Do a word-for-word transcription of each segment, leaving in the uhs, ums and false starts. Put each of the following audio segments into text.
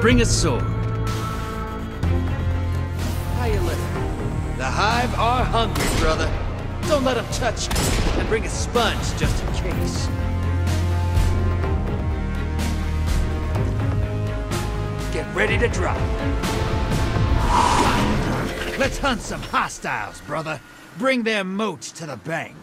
bring a sword. How you living? The Hive are hungry, brother. Don't let them touch you. And bring a sponge just in case. Get ready to drop. Let's hunt some hostiles, brother. Bring their moat to the bank.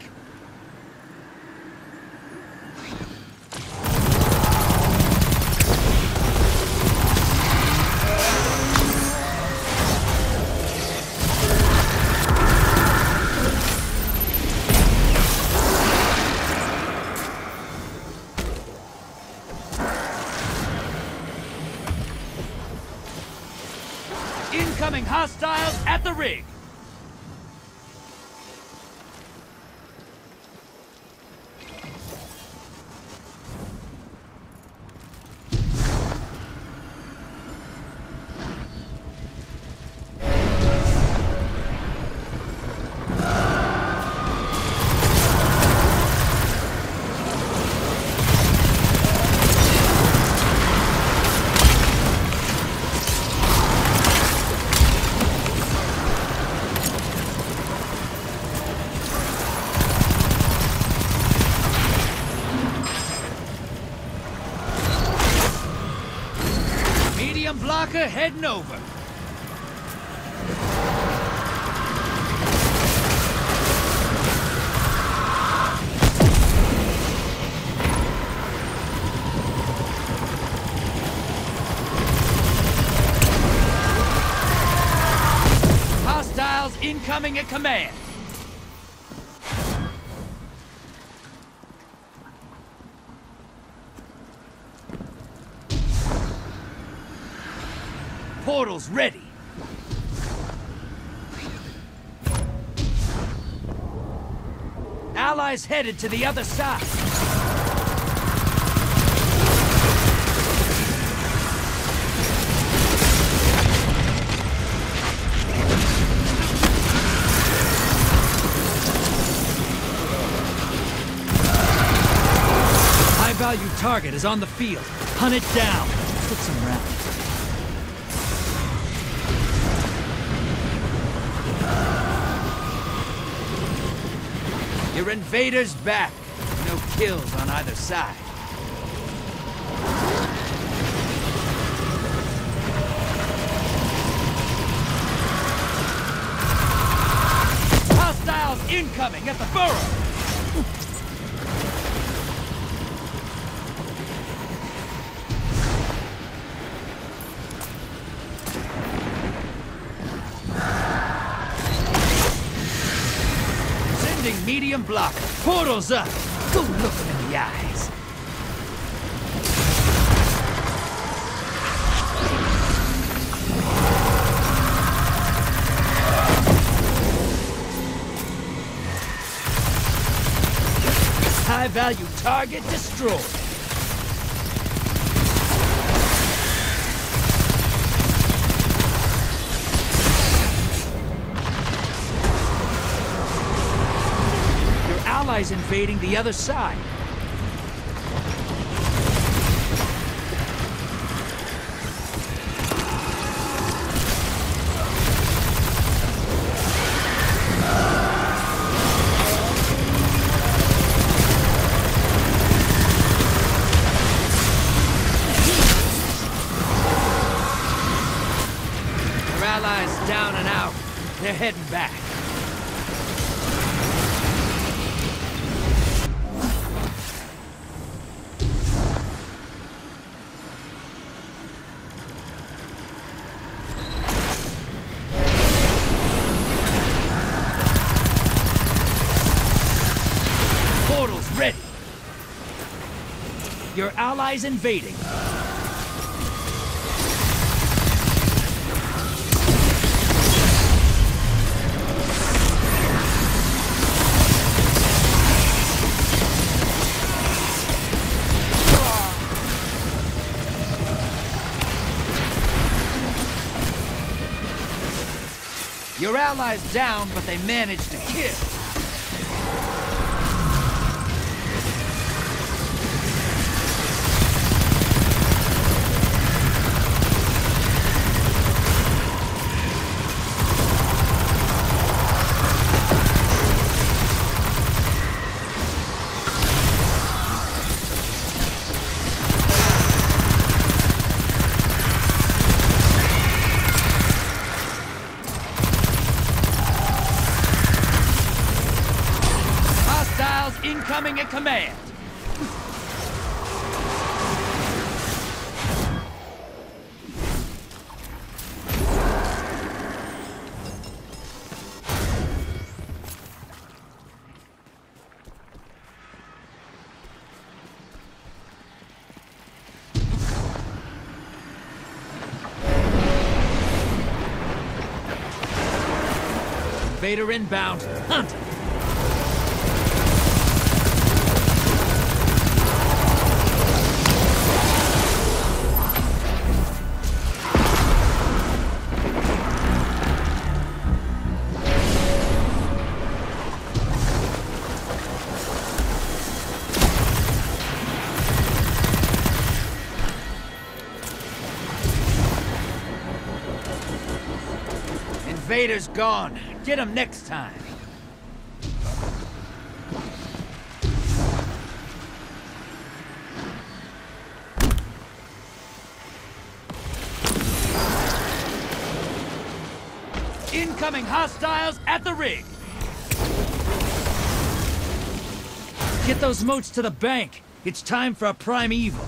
Incoming hostiles at the rig! Blocker heading over. Hostiles incoming at command. Portals ready. Allies headed to the other side. High-value target is on the field. Hunt it down. Put some rounds. Your invaders back. No kills on either side. Hostiles incoming at the burrow! Medium block. Portals up. Go look them in the eyes. High-value target destroyed. Allies invading the other side. Their allies down and out. They're heading back. Ready. Your allies invading. Your allies down, but they managed to kill. command. Invader inbound. Hunt! Invader's gone. Get him next time. Incoming hostiles at the rig. Get those moats to the bank. It's time for a primeval.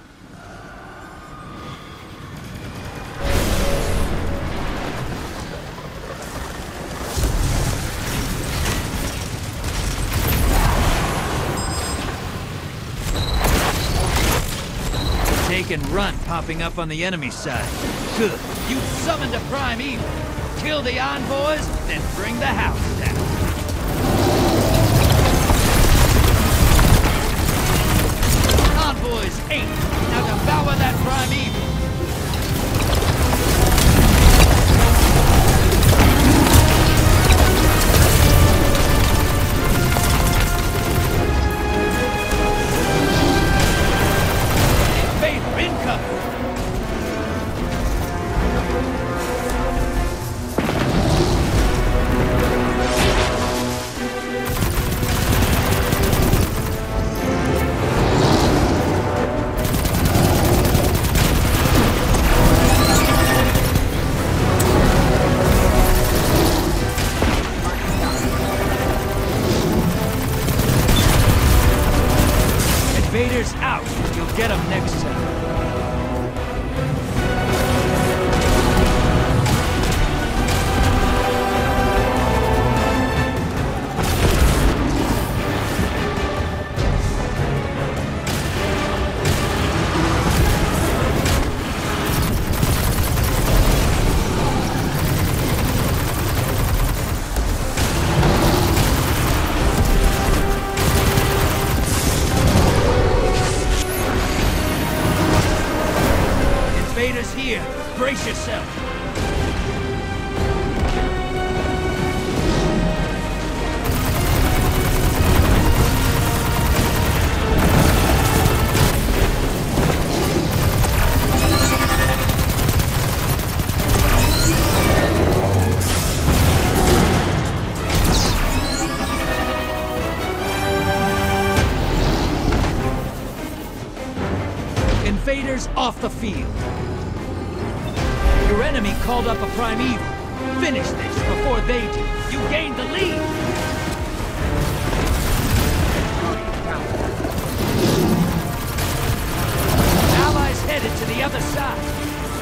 Take and run popping up on the enemy side. Good. You summoned a primeval. Kill the envoys, then bring the house down. Envoys eight. Now devour that primeval. Invaders out. You'll get them next time. Invaders here. Brace yourself. Invaders off the field. Your enemy called up a primeval. Finish this before they do. You gained the lead. Allies headed to the other side.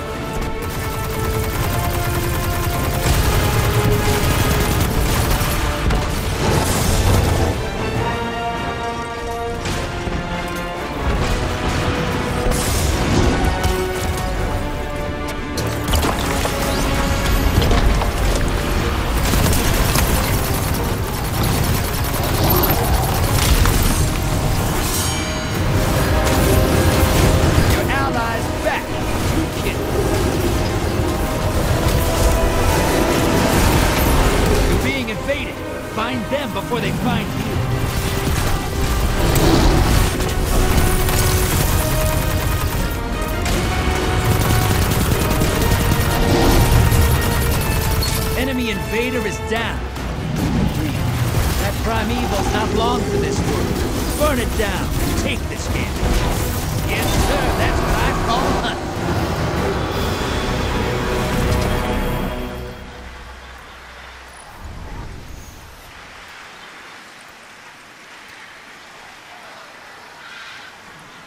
Find them before they find you. Enemy invader is down. That primeval's not long for this world. Burn it down. Take this game. Yes, sir. That's what I call hunting.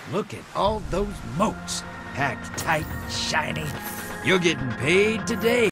Look at all those moats, packed tight and shiny. You're getting paid today.